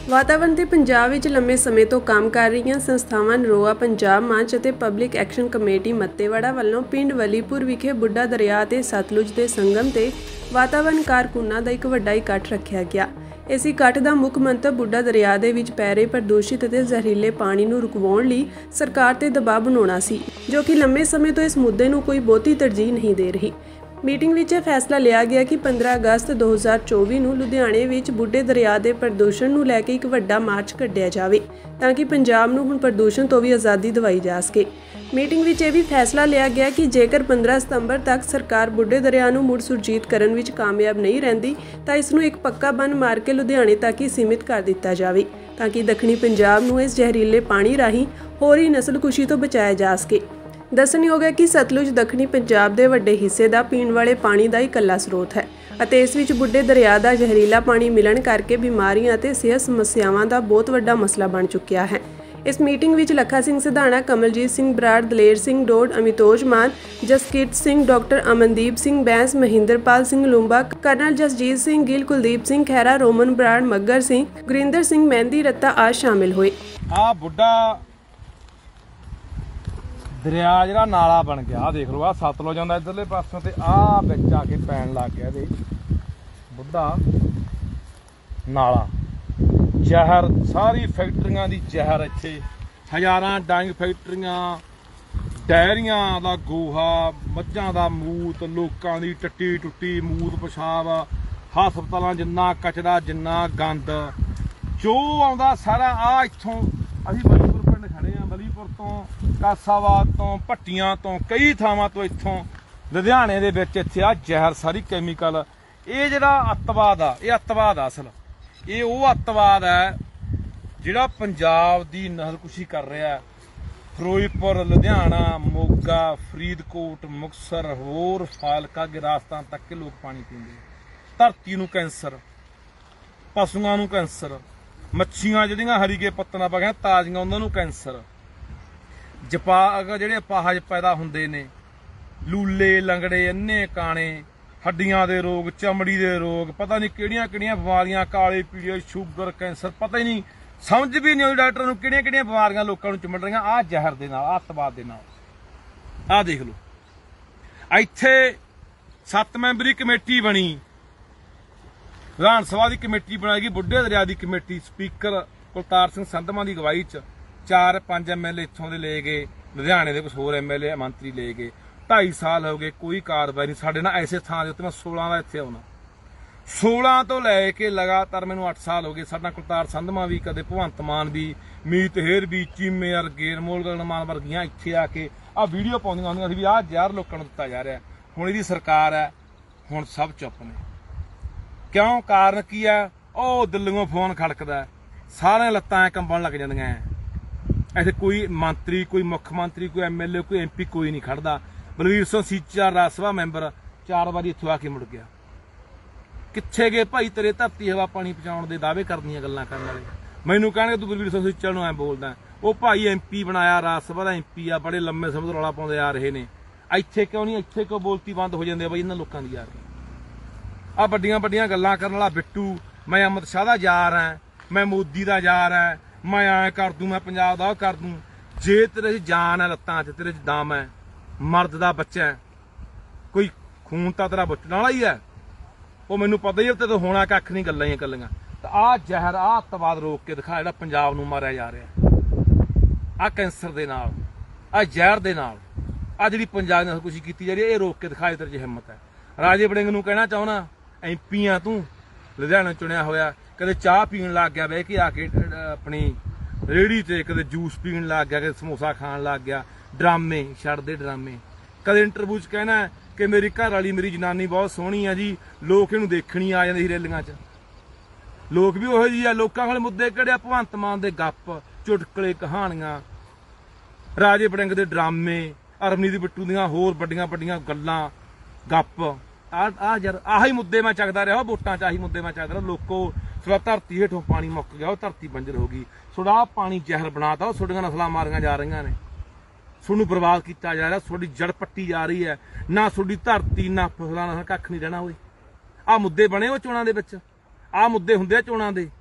ਵਾਤਾਵਰਣ ਤੇ ਪੰਜਾਬ ਵਿੱਚ ਲੰਮੇ ਸਮੇਂ ਤੋਂ ਕੰਮ ਕਰ ਰਹੀਆਂ ਸੰਸਥਾਵਾਂ ਨਰੋਆ ਪੰਜਾਬ ਮੰਚ ਅਤੇ ਪਬਲਿਕ ਐਕਸ਼ਨ ਕਮੇਟੀ ਮੱਤੇਵਾੜਾ ਵੱਲੋਂ ਪਿੰਡ ਵਲੀਪੁਰ ਵਿਖੇ ਬੁੱਢਾ ਦਰਿਆ ਤੇ ਸਤਲੁਜ ਦੇ ਸੰਗਮ ਤੇ ਵਾਤਾਵਰਣ ਕਾਰਕੁਨਾਂ ਦਾ ਇੱਕ ਵੱਡਾ ਇਕੱਠ ਰੱਖਿਆ ਗਿਆ। ਇਸ ਇਕੱਠ ਦਾ ਮੁੱਖ ਮੰਤਵ ਬੁੱਢਾ ਦਰਿਆ ਦੇ ਵਿੱਚ ਪੈ ਰਹੇ ਪ੍ਰਦੂਸ਼ਿਤ ਅਤੇ ਜ਼ਹਿਰੀਲੇ ਪਾਣੀ ਨੂੰ ਰੁਕਵਾਉਣ ਲਈ ਸਰਕਾਰ ਤੇ ਦਬਾਅ ਬਣਾਉਣਾ ਸੀ, ਜੋ ਕਿ ਲੰਮੇ ਸਮੇਂ ਤੋਂ ਇਸ ਮੁੱਦੇ ਨੂੰ ਕੋਈ ਬਹੁਤੀ ਤਰਜੀਹ ਨਹੀਂ ਦੇ ਰਹੀ। ਮੀਟਿੰਗ ਵਿੱਚ ਇਹ ਫੈਸਲਾ ਲਿਆ ਗਿਆ ਕਿ 15 ਅਗਸਤ 2024 ਨੂੰ ਲੁਧਿਆਣੇ ਵਿੱਚ ਬੁੱਢੇ ਦਰਿਆ ਦੇ ਪ੍ਰਦੂਸ਼ਣ ਨੂੰ ਲੈ ਕੇ ਇੱਕ ਵੱਡਾ ਮਾਰਚ ਕੱਢਿਆ ਜਾਵੇ ਤਾਂ ਕਿ ਪੰਜਾਬ ਨੂੰ ਹੁਣ ਪ੍ਰਦੂਸ਼ਣ ਤੋਂ ਵੀ ਆਜ਼ਾਦੀ ਦਿਵਾਈ ਜਾ ਸਕੇ। ਮੀਟਿੰਗ ਵਿੱਚ ਇਹ ਵੀ ਫੈਸਲਾ ਲਿਆ ਗਿਆ ਕਿ ਜੇਕਰ 15 ਸਤੰਬਰ ਤੱਕ ਸਰਕਾਰ ਬੁੱਢੇ ਦਰਿਆ ਨੂੰ ਮੁੜ ਸੁਰਜੀਤ ਕਰਨ ਵਿੱਚ ਕਾਮਯਾਬ ਨਹੀਂ ਰਹਿੰਦੀ ਤਾਂ ਇਸ ਨੂੰ ਇੱਕ ਪੱਕਾ ਬੰਨ੍ਹ ਮਾਰ ਕੇ ਲੁਧਿਆਣੇ ਤੱਕ ਹੀ ਸੀਮਿਤ ਕਰ ਦਿੱਤਾ ਜਾਵੇ ਤਾਂ ਕਿ ਦੱਖਣੀ ਪੰਜਾਬ ਨੂੰ ਇਸ ਜ਼ਹਿਰੀਲੇ ਪਾਣੀ ਰਾਹੀਂ ਹੋ ਰਹੀ ਨਸਲਕੁਸ਼ੀ ਤੋਂ ਬਚਾਇਆ ਜਾ ਸਕੇ। ਦੱਸਣਯੋਗ ਹੈ ਕਿ ਸਤਲੁਜ ਦੱਖਣੀ ਪੰਜਾਬ ਦੇ ਵੱਡੇ ਹਿੱਸੇ ਦਾ ਪੀਣ ਵਾਲੇ ਪਾਣੀ ਦਾ ਇਕੱਲਾ ਸਰੋਤ ਹੈ ਅਤੇ ਇਸ ਵਿੱਚ ਬੁੱਢੇ ਦਰਿਆ ਦਾ ਜ਼ਹਿਰੀਲਾ ਪਾਣੀ ਮਿਲਣ ਕਰਕੇ ਬਿਮਾਰੀਆਂ ਅਤੇ ਸਿਹਤ ਸਮੱਸਿਆਵਾਂ ਦਾ ਬਹੁਤ ਵੱਡਾ ਮਸਲਾ ਬਣ ਚੁੱਕਿਆ ਹੈ। ਇਸ ਮੀਟਿੰਗ ਵਿੱਚ Lakha Singh Sidhana, Kamaljit Singh Brar, Daler Singh Dod, Amitoj Maan, Jaskirat Singh, doctor Amandeep Singh Bains, Mahinderpal Singh Lumba, colonel Jasjit Singh Gill, Kuldeep Singh Khaira, Roman Brar, Maggar Singh, Gurinder Singh Mehndiratta ਆਦਿ ਸ਼ਾਮਿਲ ਹੋਏ। ਬੁੱਢਾ दरिया जो नाला बन गया, आ देख लो, आ सतलुज आंदा इधरले पासों ते आ विच आके पैन लग गया ये बुढ़ा नाला। जहर सारी फैक्ट्रियां दी जहर, इत्थे हज़ारां डंग फैक्ट्रियां, डेयरियां दा गोहा, मझां दा मूत, लोकां दी टट्टी टुट्टी मूत पेशाब, हस्पतालां जिन्ना कचरा जिन्ना गंद जो आउंदा सारा आ इत्थों। असीं वलीपुर पिंड खड़े आ, वलीपुर तो कासाबाद तो भट्टियां तो कई थावां तो इत्थों लुधियाणे दे विच इत्थे आ जहर सारी कैमिकल, ये जिहड़ा अत्तवाद आ, ये अत्तवाद आ असल, ये वो अत्तवाद है जिहड़ा पंजाब दी नसलकुशी कर रहा है। फिरोजपुर, लुधियाना, मोगा, फरीदकोट, मुक्तसर, होर फालका, राजस्थान तक के लोग पानी पींदे। धरती नूं कैंसर, पशुआं नूं कैंसर, मच्छियां जिहड़ियां हरी के पत्तना पा गए ताजियां उन्हां नूं कैंसर, ਜਿਹੜੇ ਅਪਾਹਜ पैदा ਹੁੰਦੇ ਨੇ, लूले लंगड़े अन्ने काने, हड्डियां दे रोग, चमड़ी दे रोग, पता नहीं किहड़ियां किहड़ियां बीमारियां, काले पीड़े, शुगर, कैंसर, पता ही नहीं, समझ भी नहीं डॉक्टर नूं किहड़ियां किहड़ियां बीमारियां लोकां नूं चिमड़ रहीआं आ जहर दे नाल, अत्तवाद दे नाल। आ देख लो, इत्थे 7 मैंबरी कमेटी बनी, विधान सभा की कमेटी बनाएगी, बुढ़े दरिया की कमेटी, स्पीकर कुलतार सिंह संधमा की अगवाई च 4-5 MLA इत्थों दे ले गए, लुधियाणे दे कुछ होर MLA मंत्री ले गए। 2.5 साल हो गए कोई कार्रवाई नहीं। साडे नाल ऐसे थां दे उत्ते मैं 16 दा इत्थे आउणा, 16 तो लैके लगातार मैनूं 8 साल हो गए। साडा कुलतार संधमा भी, कदे भगवंत मान भी, मीत हेर भी, चीमे वर्गे, अनमोल गगनमान वर्गियां इत्थे आके आ वीडियो पाउंदियां हुंदियां सी भी आ जहर लोकां नूं दित्ता जा रिहा। हुण इहदी सरकार है, हुण सब चुप ने। क्यों? कारण की है? ओ दिल्लीओं फोन खड़कदा, सारे लत्तां कंबण लग जांदियां। ऐसे कोई मंत्री, कोई मुख्यमंत्री, कोई MLA, कोई MP कोई नहीं खड़दा। बलवीर सिंह सीचा राज सभा मैंबर 4 बारी इत्थों आके मुड़ गया। कित्थे गए भाई तेरे धरती हवा पानी पहुंचाउण दे दावे करदियां गल्लां करन वाले? मैनूं कहणगे तूं बलवीर सिंह सीचा नूं ऐ बोलदा, वो भाई MP बनाया, राज सभा दा MP आ, बड़े लंबे समय तो रौला पाउंदे आ रहे ने। इत्थे क्यों नहीं? इत्थे क्यों बोलती बंद हो जांदी है बई इन्हां लोकां दी? आ वड्डियां वड्डियां गल्लां करन वाला बिट्टू, मैं अमित शाह दा यार हां, मैं मोदी दा यार हां, मैं ऐ कर दूं, मैं पंजाब दा कर दूं। जे तेरे च जान है, लत्तां च तेरे च दम है, मर्द दा बच्चा है, कोई खून तां तेरा बचण वाला ही है। वो मैनूं पता ही है ते होना कख नहीं, गल्लां ही गल्लां। तां आ जहर, आ अत्तवाद रोक के दिखा, जिहड़ा पंजाब नूं मारिया जा रिहा आ कैंसर दे नाल, आ जहर दे नाल, आ जिहड़ी पंजाब नाल कुछ कीती जा रही है, ये रोक के दिखा, तेरे च हिम्मत है। राजे वड़िंग नूं कहना चाहुंदा, MP आ तूं, लुधियाणे चुनिया होया, कदे चाह पीण लग गया, बह के आके अपनी रेहड़ी ते, कदे जूस पीण लग गया, कदे समोसा खाण लग गया। ड्रामे छड्ड दे ड्रामे। कदे इंटरव्यू च कहना कि मेरी घर वाली, मेरी जनानी बहुत सोहनी है जी, लोग इहनूं देखणी आ जांदे सी रेलियां च। लोग भी उहो जी आ, लोकां कोल मुद्दे किहड़े? भगवंत मान दे गप्प, चुटकले, कहानियां, राजे वड़िंग दे ड्रामे, अरमनीत बिट्टू दीयां होर वड्डियां वड्डियां गल्लां, गप्प। आ यार आही मुद्दे मैं चकदा रहा, वोटां च आही मुद्दे मैं चकदा रहा। लोको थोड़ा धरती हेठों पानी मुक गया, वो धरती बंजर हो गई, थोड़ा पानी जहर बनाता, थोड़ियां नस्लां मारियां जा रही ने, थोनू बर्बाद किया जा रहा, थोड़ी जड़ पट्टी जा रही है, ना थोड़ी धरती ना फसलां ना कख नहीं रहना। आ मुद्दे बने वो चोणां दे विच, आ मुद्दे हुंदे चोणां दे।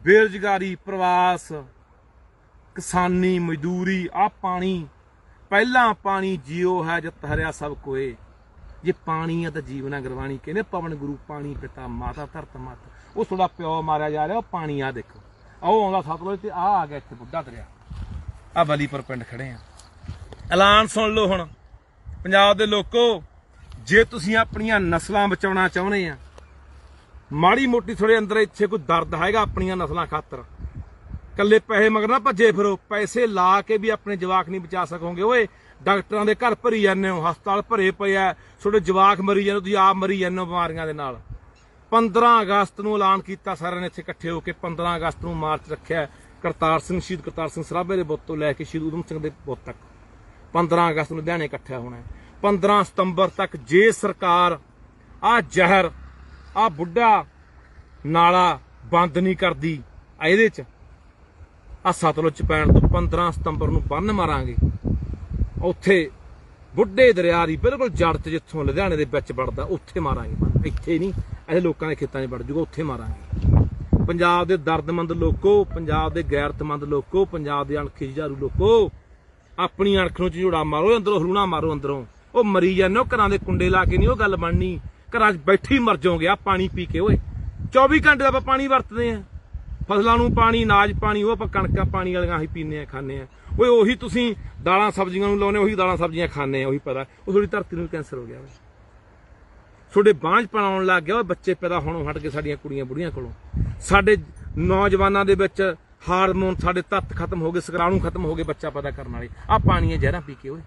ਬੇਰੁਜ਼ਗਾਰੀ, ਪ੍ਰਵਾਸ, ਕਿਸਾਨੀ, ਮਜ਼ਦੂਰੀ। ਆ ਪਾਣੀ ਪਹਿਲਾਂ ਪਾਣੀ ਜਿਉ ਹੈ ਜਤ ਹਰਿਆ ਸਭ ਕੋਏ। ਜੇ ਪਾਣੀ ਆ ਤਾਂ ਜੀਵਨ ਹੈ ਗੁਰਬਾਣੀ ਕਹਿੰਦੇ ਪਵਨ ਗੁਰੂ ਪਾਣੀ ਪਿਤਾ ਮਾਤਾ ਧਰਤ ਮਾਤਾ। ਉਹ ਤੁਹਾਡਾ ਪਿਓ ਮਾਰਿਆ ਜਾ ਰਿਹਾ, ਉਹ ਪਾਣੀ ਆ ਦੇਖੋ। ਆਓ ਆਉਂਦਾ ਸਤਲੁਜ ਤੇ ਆ ਗਿਆ ਇੱਥੇ ਬੁੱਢਾ ਦਰਿਆ। ਆ ਬਲੀਪੁਰ ਪਿੰਡ ਖੜੇ ਆ। ਐਲਾਨ ਸੁਣ ਲਓ ਹੁਣ ਪੰਜਾਬ ਦੇ ਲੋਕੋ, ਜੇ ਤੁਸੀਂ ਆਪਣੀਆਂ ਨਸਲਾਂ ਬਚਾਉਣਾ ਚਾਹੁੰਦੇ ਆ, ਮਾੜੀ ਮੋਟੀ ਥੋੜੇ ਅੰਦਰ ਇੱਥੇ ਕੋਈ ਦਰਦ ਹੈਗਾ ਆਪਣੀਆਂ ਨਸਲਾਂ ਖਾਤਰ, ਕੱਲੇ ਪੈਸੇ ਮਗਰ ਨਾ ਭੱਜੇ ਫਿਰੋ। ਪੈਸੇ ਲਾ ਕੇ ਵੀ ਆਪਣੇ ਜਵਾਕ ਨਹੀਂ ਬਚਾ ਸਕੋਗੇ ਓਏ। ਡਾਕਟਰਾਂ ਦੇ ਘਰ ਭਰੀ ਜਾਂਦੇ ਹੋ, ਹਸਪਤਾਲ ਭਰੇ ਪਏ ਆ, ਤੁਹਾਡੇ ਜਵਾਕ ਮਰੀ ਜਾਂਦੇ, ਤੁਸੀਂ ਆਪ ਮਰੀ ਜਾਂਦੇ ਹੋ ਬਿਮਾਰੀਆਂ ਦੇ ਨਾਲ। 15 ਅਗਸਤ ਨੂੰ ਐਲਾਨ ਕੀਤਾ ਸਾਰਿਆਂ ਨੇ ਇੱਥੇ ਇਕੱਠੇ ਹੋ ਕੇ। 15 ਅਗਸਤ ਨੂੰ ਮਾਰਚ ਰੱਖਿਆ ਕਰਤਾਰ ਸਿੰਘ, ਸ਼ਹੀਦ ਕਰਤਾਰ ਸਿੰਘ ਸਰਾਭੇ ਦੇ ਬੁੱਤ ਤੋਂ ਲੈ ਕੇ ਸ਼ਹੀਦ ਊਧਮ ਸਿੰਘ ਦੇ ਬੁੱਤ ਤੱਕ। 15 ਅਗਸਤ ਨੂੰ ਲੁਧਿਆਣੇ ਇਕੱਠਿਆ ਹੋਣਾ। 15 ਸਤੰਬਰ ਤੱਕ ਜੇ ਸਰਕਾਰ ਆ ਜ਼ਹਿਰ, ਆ ਬੁੱਢਾ ਨਾਲਾ ਬੰਦ ਨਹੀਂ ਕਰਦੀ, ਇਹਦੇ ਚ ਆ ਸਤਲੁਜ ਚ ਪੈਣ ਤੋਂ 15 ਸਤੰਬਰ ਨੂੰ ਬੰਨ ਮਾਰਾਂਗੇ ਉੱਥੇ ਬੁੱਢੇ ਦਰਿਆ ਦੀ ਬਿਲਕੁਲ ਜੜ ਤੇ, ਜਿੱਥੋਂ ਲੁਧਿਆਣੇ ਦੇ ਵਿੱਚ ਵੜਦਾ, ਉੱਥੇ ਮਾਰਾਂਗੇ। ਇੱਥੇ ਨਹੀਂ, ਇਹ ਲੋਕਾਂ ਦੇ ਖੇਤਾਂ 'ਚ ਵੜ ਜੂਗਾ, ਉੱਥੇ ਮਾਰਾਂਗੇ। ਪੰਜਾਬ ਦੇ ਦਰਦਮੰਦ ਲੋਕੋ, ਪੰਜਾਬ ਦੇ ਗੈਰਤਮੰਦ ਲੋਕੋ, ਪੰਜਾਬ ਦੇ ਅਣਖੀ ਜੁਝਾਰੂ ਲੋਕੋ, ਆਪਣੀ ਅਣਖ ਨੂੰ ਝੂੜਾ ਮਾਰੋ, ਅੰਦਰੋਂ ਹਲੂਣਾ ਮਾਰੋ। ਅੰਦਰੋਂ ਉਹ ਮਰੀ ਜਾਂਦੇ ਹੋ, ਘਰਾਂ ਦੇ ਕੁੰਡੇ ਲਾ ਕੇ ਨਹੀਂ ਉਹ ਗੱਲ ਬਣਨੀ। ਘਰਾਂ 'ਚ ਬੈਠੇ ਹੀ ਮਰ ਜਾਓਗੇ ਆ ਪਾਣੀ ਪੀ ਕੇ ਓਏ। 24 ਘੰਟੇ ਦਾ ਆਪਾਂ ਪਾਣੀ ਵਰਤਦੇ ਆ, ਫਸਲਾਂ ਨੂੰ ਪਾਣੀ, ਅਨਾਜ ਪਾਣੀ, ਉਹ ਆਪਾਂ ਕਣਕਾਂ ਪਾਣੀ ਵਾਲੀਆਂ ਹੀ ਪੀਂਦੇ ਆ, ਖਾਂਦੇ ਆ ਓਏ। ਉਹੀ ਤੁਸੀਂ ਦਾਲਾਂ ਸਬਜ਼ੀਆਂ ਨੂੰ ਲਾਉਨੇ, ਉਹੀ ਦਾਲਾਂ ਸਬਜ਼ੀਆਂ ਖਾਂਦੇ ਆ, ਉਹੀ ਪਤਾ। ਉਹ ਥੋੜੀ ਧਰਤੀ ਨੂੰ ਕੈਂਸਰ ਹੋ ਗਿਆ ਓਏ, ਤੁਹਾਡੇ ਬਾਂਝ ਪਾਉਣ ਲੱਗ ਗਿਆ ਓਏ। ਬੱਚੇ ਪੈਦਾ ਹੋਣੋਂ ਹਟ ਕੇ ਸਾਡੀਆਂ ਕੁੜੀਆਂ ਬੁੜੀਆਂ ਕੋਲੋਂ, ਸਾਡੇ ਨੌਜਵਾਨਾਂ ਦੇ ਵਿੱਚ ਹਾਰਮੋਨ, ਸਾਡੇ ਤੱਤ ਖਤਮ ਹੋ ਗਏ, ਸ਼ੁਕਰਾਣੂ ਖਤਮ ਹੋ ਗਏ ਬੱਚਾ ਪੈਦਾ ਕਰਨ ਵਾਲੇ, ਆ ਪਾਣੀਆਂ ਜ਼ਹਿਰਾਂ ਪੀ ਕੇ ਓਏ।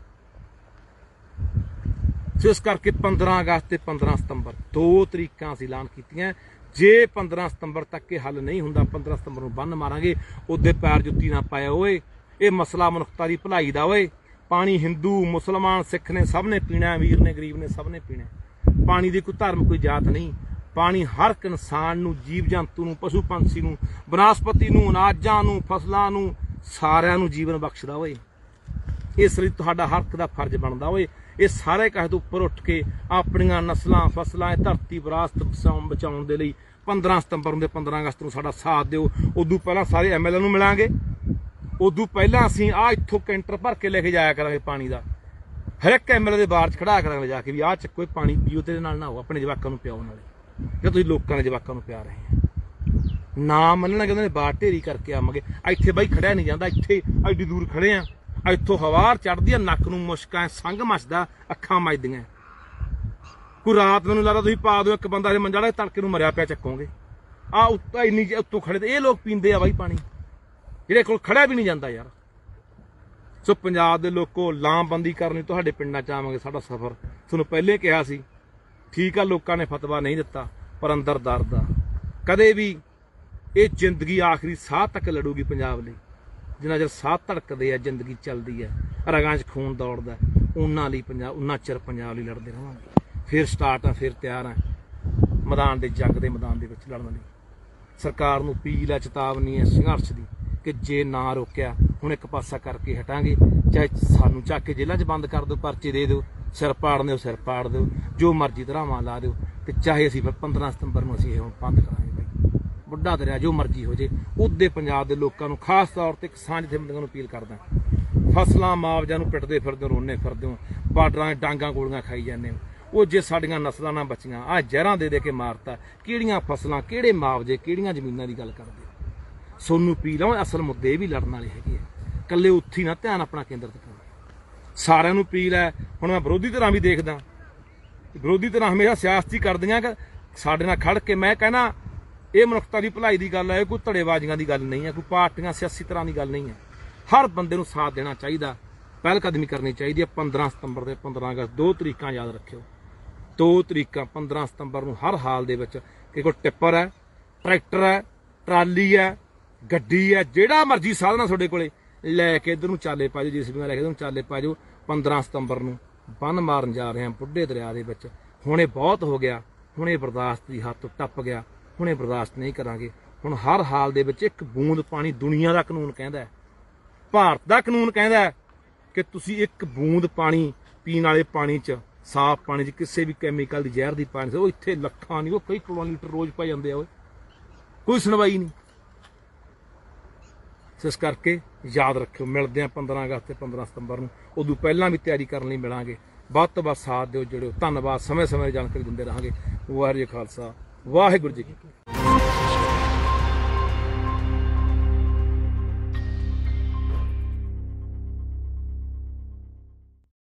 ਸੋ ਇਸ ਕਰਕੇ 15 ਅਗਸਤ ਤੇ 15 ਸਤੰਬਰ 2 ਤਰੀਕਾਂ ਅਸੀਂ ਐਲਾਨ ਕੀਤੀਆਂ। ਜੇ 15 ਸਤੰਬਰ ਤੱਕ ਇਹ ਹੱਲ ਨਹੀਂ ਹੁੰਦਾ, 15 ਸਤੰਬਰ ਨੂੰ ਬੰਨ ਮਾਰਾਂਗੇ। ਉਹਦੇ ਪੈਰ ਜੁੱਤੀ ਨਾ ਪਾਇਆ ਓਏ। ਇਹ ਮਸਲਾ ਮਨੁੱਖਤਾ ਦੀ ਭਲਾਈ ਦਾ ਓਏ। ਪਾਣੀ ਹਿੰਦੂ, ਮੁਸਲਮਾਨ, ਸਿੱਖ ਨੇ ਸਭ ਨੇ ਪੀਣਾ, ਅਮੀਰ ਨੇ ਗਰੀਬ ਨੇ ਸਭ ਨੇ ਪੀਣਾ। ਪਾਣੀ ਦੀ ਕੋਈ ਧਰਮ, ਕੋਈ ਜਾਤ ਨਹੀਂ। ਪਾਣੀ ਹਰ ਇੱਕ ਇਨਸਾਨ ਨੂੰ, ਜੀਵ ਜੰਤੂ ਨੂੰ, ਪਸ਼ੂ ਪੰਛੀ ਨੂੰ, ਬਨਸਪਤੀ ਨੂੰ, ਅਨਾਜਾਂ ਨੂੰ, ਫਸਲਾਂ ਨੂੰ, ਸਾਰਿਆਂ ਨੂੰ ਜੀਵਨ ਬਖਸ਼ਦਾ ਓਏ। ਇਸ ਲਈ ਤੁਹਾਡਾ ਹਰ ਇੱਕ ਦਾ ਫਰਜ਼ ਬਣਦਾ ਓਏ। ਇਹ ਸਾਰੇ ਕਹੇ ਤੋਂ ਉੱਪਰ ਉੱਠ ਕੇ ਆਪਣੀਆਂ ਨਸਲਾਂ, ਫਸਲਾਂ, ਧਰਤੀ ਵਿਰਾਸਤ ਬਚਾਉਣ ਦੇ ਲਈ 15 ਸਤੰਬਰ ਨੂੰ ਤੇ 15 ਅਗਸਤ ਨੂੰ ਸਾਡਾ ਸਾਥ ਦਿਓ। ਉਦੋਂ ਪਹਿਲਾਂ ਸਾਰੇ MLA ਨੂੰ ਮਿਲਾਂਗੇ। ਉਦੋਂ ਪਹਿਲਾਂ ਅਸੀਂ ਆ ਇੱਥੋਂ ਕੈਂਟਰ ਭਰ ਕੇ ਲੈ ਕੇ ਜਾਇਆ ਕਰਾਂਗੇ ਪਾਣੀ ਦਾ। ਹਰ ਇੱਕ MLA ਦੇ ਬਾਰ 'ਚ ਖੜਾ ਕਰਾਂਗੇ ਜਾ ਕੇ ਵੀ ਆਹ ਚੱਕੋ ਪਾਣੀ ਪੀਓ ਤੇ ਨਾਲ ਨਹਾਓ, ਆਪਣੇ ਜਵਾਕਾਂ ਨੂੰ ਪਿਆਓ ਨਾਲੇ, ਜੇ ਤੁਸੀਂ ਲੋਕਾਂ ਦੇ ਜਵਾਕਾਂ ਨੂੰ ਪਿਆ ਰਹੇ ਆ। ਨਾ ਮੰਨਣਾ ਕਿ ਉਹਨਾਂ ਨੇ ਬਾੜ ਢੇਰੀ ਕਰਕੇ ਆਵਾਂਗੇ। ਇੱਥੇ ਬਾਈ ਖੜਿਆ ਨਹੀਂ ਜਾਂਦਾ, ਇੱਥੇ ਐਡੀ ਦੂਰ ਖੜੇ ਆ, ਇੱਥੋਂ ਹਵਾ ਚੜਦੀ ਆ, ਨੱਕ ਨੂੰ ਮੁਸ਼ਕਾਂ, ਸੰਗ ਮੱਚਦਾ, ਅੱਖਾਂ ਮੱਚਦੀਆਂ। ਕੋਈ ਰਾਤ ਮੈਨੂੰ ਲੱਗਦਾ ਤੁਸੀਂ ਪਾ ਦਿਓ ਇੱਕ ਬੰਦਾ ਇਹ ਮੰਜਾ ਤੜਕੇ ਨੂੰ ਮਰਿਆ ਪਿਆ ਚੱਕੋਗੇ। ਆ ਉੱਤੋਂ ਇੰਨੀ ਉੱਤੋਂ ਖੜੇ ਤੇ ਇਹ ਲੋਕ ਪੀਂਦੇ ਆ ਬਾਈ ਪਾਣੀ, ਜਿਹੜੇ ਕੋਲ ਖੜਿਆ ਵੀ ਨਹੀਂ ਜਾਂਦਾ ਯਾਰ। ਸੋ ਪੰਜਾਬ ਦੇ ਲੋਕੋ, ਲਾਮਬੰਦੀ ਕਰਨੀ ਤੁਹਾਡੇ ਪਿੰਡਾਂ 'ਚ ਆਵਾਂਗੇ। ਸਾਡਾ ਸਫ਼ਰ ਤੁਹਾਨੂੰ ਪਹਿਲੇ ਕਿਹਾ ਸੀ, ਠੀਕ ਆ ਲੋਕਾਂ ਨੇ ਫਤਵਾ ਨਹੀਂ ਦਿੱਤਾ, ਪਰ ਅੰਦਰ ਦਰਦ ਆ। ਕਦੇ ਵੀ ਇਹ ਜ਼ਿੰਦਗੀ ਆਖਰੀ ਸਾਹ ਤੱਕ ਲੜੂਗੀ ਪੰਜਾਬ ਲਈ। ਜਿੰਨਾ ਚਿਰ ਸਾਹ ਧੜਕਦੇ ਆ, ਜ਼ਿੰਦਗੀ ਚੱਲਦੀ ਹੈ, ਰਗਾਂ 'ਚ ਖੂਨ ਦੌੜਦਾ, ਉਹਨਾਂ ਲਈ ਪੰਜਾਬ, ਉਹਨਾਂ ਚਿਰ ਪੰਜਾਬ ਲਈ ਲੜਦੇ ਰਹਾਂਗੇ। ਫਿਰ ਸਟਾਰਟ ਆ, ਫਿਰ ਤਿਆਰ ਆ ਮੈਦਾਨ ਦੇ, ਜੰਗ ਦੇ ਮੈਦਾਨ ਦੇ ਵਿੱਚ ਲੜਨ ਲਈ। ਸਰਕਾਰ ਨੂੰ ਅਪੀਲ ਹੈ, ਚੇਤਾਵਨੀ ਹੈ ਸੰਘਰਸ਼ ਦੀ ਕਿ ਜੇ ਨਾ ਰੋਕਿਆ ਹੁਣ ਇੱਕ ਪਾਸਾ ਕਰਕੇ ਹਟਾਂਗੇ। ਚਾਹੇ ਸਾਨੂੰ ਚੱਕ ਕੇ ਜੇਲ੍ਹਾਂ 'ਚ ਬੰਦ ਕਰ ਦਿਓ, ਪਰਚੇ ਦੇ ਦਿਓ, ਸਿਰ ਪਾੜ ਦਿਓ, ਸਿਰ ਪਾੜ ਦਿਓ, ਜੋ ਮਰਜ਼ੀ ਧਰਾਵਾਂ ਲਾ ਦਿਓ, ਤੇ ਚਾਹੇ ਅਸੀਂ ਫਿਰ 15 ਸਤੰਬਰ ਨੂੰ ਅਸੀਂ ਇਹ ਹੁਣ ਬੰਦ ਕਰਾਂਗੇ ਬਾਈ। ਬੁੱਢਾ ਦਰਿਆ ਜੋ ਮਰਜ਼ੀ ਹੋ ਜੇ। ਉਹਦੇ ਪੰਜਾਬ ਦੇ ਲੋਕਾਂ ਨੂੰ, ਖਾਸ ਤੌਰ ਤੇ ਕਿਸਾਨ ਜਥੇਬੰਦੀਆਂ ਨੂੰ ਅਪੀਲ ਕਰਦਾ, ਫਸਲਾਂ ਮੁਆਵਜ਼ਾ ਨੂੰ ਪਿੱਟਦੇ ਫਿਰਦੇ ਹੋ, ਰੋਨੇ ਫਿਰਦੇ ਹੋ, ਬਾਰਡਰਾਂ 'ਚ ਡਾਂਗਾਂ ਗੋਲੀਆਂ ਖਾਈ ਜਾਂਦੇ ਹੋ। ਉਹ ਜੇ ਸਾਡੀਆਂ ਨਸਲਾਂ ਨਾ ਬਚੀਆਂ, ਆਹ ਜ਼ਹਿਰਾਂ ਦੇ ਦੇ ਕੇ ਮਾਰਤਾ, ਕਿਹੜੀਆਂ ਫਸਲਾਂ, ਕਿਹੜੇ ਮੁਆਵਜ਼ੇ, ਕਿਹੜੀਆਂ ਜ਼ਮੀਨਾਂ ਦੀ ਗੱਲ ਕਰਦੇ। ਸੋਨੂੰ ਅਪੀਲ ਆ, ਅਸਲ ਮੁੱਦੇ ਵੀ ਲੜਨ ਵਾਲੇ ਹੈਗੇ ਆ, ਇਕੱਲੇ ਉੱਥੇ ਨਾ ਧਿਆਨ ਆਪਣਾ ਕੇਂਦਰਿਤ ਕਰੋ। ਸਾਰਿਆਂ ਨੂੰ ਅਪੀਲ ਹੈ। ਹੁਣ ਮੈਂ ਵਿਰੋਧੀ ਧਿਰਾਂ ਵੀ ਦੇਖਦਾ, ਵਿਰੋਧੀ ਧਿਰਾਂ ਹਮੇਸ਼ਾ ਸਿਆਸਤੀ ਕਰਦੀਆਂ ਕਿ ਸਾਡੇ ਨਾਲ ਖੜ ਕੇ। ਮੈਂ ਕਹਿੰਦਾ ਇਹ ਮਨੁੱਖਤਾ ਦੀ ਭਲਾਈ ਦੀ ਗੱਲ ਹੈ, ਕੋਈ ਧੜੇਬਾਜ਼ੀਆਂ ਦੀ ਗੱਲ ਨਹੀਂ ਹੈ, ਕੋਈ ਪਾਰਟੀਆਂ ਸਿਆਸੀ ਤਰ੍ਹਾਂ ਦੀ ਗੱਲ ਨਹੀਂ ਹੈ। ਹਰ ਬੰਦੇ ਨੂੰ ਸਾਥ ਦੇਣਾ ਚਾਹੀਦਾ, ਪਹਿਲ ਕਦਮੀ ਕਰਨੀ ਚਾਹੀਦੀ ਹੈ। 15 ਸਤੰਬਰ ਤੇ 15 ਅਗਸਤ 2 ਤਰੀਕਾਂ ਯਾਦ ਰੱਖਿਓ। 2 ਤਰੀਕਾਂ 15 ਸਤੰਬਰ ਨੂੰ ਹਰ ਹਾਲ ਦੇ ਵਿੱਚ, ਕਿ ਕੋਈ ਟਿੱਪਰ ਹੈ, ਟਰੈਕਟਰ ਹੈ, ਟਰਾਲੀ ਹੈ, ਗੱਡੀ ਹੈ, ਜਿਹੜਾ ਮਰਜ਼ੀ ਸਾਧਨ ਤੁਹਾਡੇ ਕੋਲੇ ਲੈ ਕੇ ਇੱਧਰ ਨੂੰ ਚਾਲੇ ਪਾ ਜਾਓ, JCB ਲੈ ਕੇ ਇੱਧਰ ਨੂੰ ਚਾਲੇ ਪਾ ਜਾਓ। 15 ਸਤੰਬਰ ਨੂੰ ਬੰਨ ਮਾਰਨ ਜਾ ਰਹੇ ਹਾਂ ਬੁੱਢੇ ਦਰਿਆ ਦੇ ਵਿੱਚ। ਹੁਣ ਇਹ ਬਹੁਤ ਹੋ ਗਿਆ, ਹੁਣ ਇਹ ਬਰਦਾਸ਼ਤ ਦੀ ਹੱਦ ਤੋਂ ਟੱਪ ਗਿਆ, ਹੁਣ ਇਹ ਬਰਦਾਸ਼ਤ ਨਹੀਂ ਕਰਾਂਗੇ। ਹੁਣ ਹਰ ਹਾਲ ਦੇ ਵਿੱਚ ਇੱਕ ਬੂੰਦ ਪਾਣੀ, ਦੁਨੀਆ ਦਾ ਕਾਨੂੰਨ ਕਹਿੰਦਾ, ਭਾਰਤ ਦਾ ਕਾਨੂੰਨ ਕਹਿੰਦਾ ਕਿ ਤੁਸੀਂ ਇੱਕ ਬੂੰਦ ਪਾਣੀ ਪੀਣ ਵਾਲੇ ਪਾਣੀ 'ਚ, ਸਾਫ਼ ਪਾਣੀ 'ਚ ਕਿਸੇ ਵੀ ਕੈਮੀਕਲ ਦੀ ਜ਼ਹਿਰ ਦੀ ਪਾਣੀ, ਉਹ ਇੱਥੇ ਲੱਖਾਂ ਨਹੀਂ, ਉਹ ਕਈ ਕਰੋੜਾਂ ਲੀਟਰ ਰੋਜ਼ ਪਾਈ ਜਾਂਦੇ ਆ ਓਏ, ਕੋਈ ਸੁਣਵਾਈ ਨਹੀਂ। ਸੋ ਇਸ ਕਰਕੇ ਯਾਦ ਰੱਖਿਓ, ਮਿਲਦੇ ਹਾਂ 15 ਅਗਸਤ ਤੇ 15 ਸਤੰਬਰ ਨੂੰ। ਉਦੋਂ ਪਹਿਲਾਂ ਵੀ ਤਿਆਰੀ ਕਰਨ ਲਈ ਮਿਲਾਂਗੇ। ਵੱਧ ਤੋਂ ਵੱਧ ਸਾਥ ਦਿਓ, ਜੁੜਿਓ। ਧੰਨਵਾਦ। ਸਮੇਂ ਸਮੇਂ ਦੀ ਜਾਣਕਾਰੀ ਦਿੰਦੇ ਰਹਾਂਗੇ। ਵਾਹਿਗੁਰੂ ਜੀ ਕਾ ਖਾਲਸਾ, ਵਾਹਿਗੁਰੂ ਜੀ ਕੀ ਫਤਿਹ।